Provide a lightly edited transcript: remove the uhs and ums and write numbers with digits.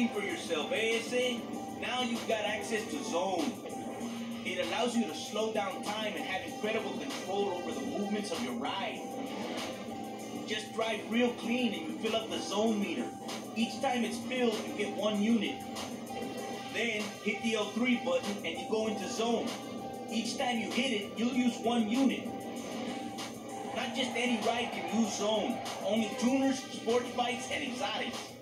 see for yourself, eh? Now you've got access to Zone. It allows you to slow down time and have incredible control over the movements of your ride. Just drive real clean and you fill up the Zone meter. Each time it's filled, you get 1 unit. Then hit the L3 button and you go into Zone. Each time you hit it, you'll use 1 unit. Not just any ride can use Zone. Only tuners, sports bikes, and exotics.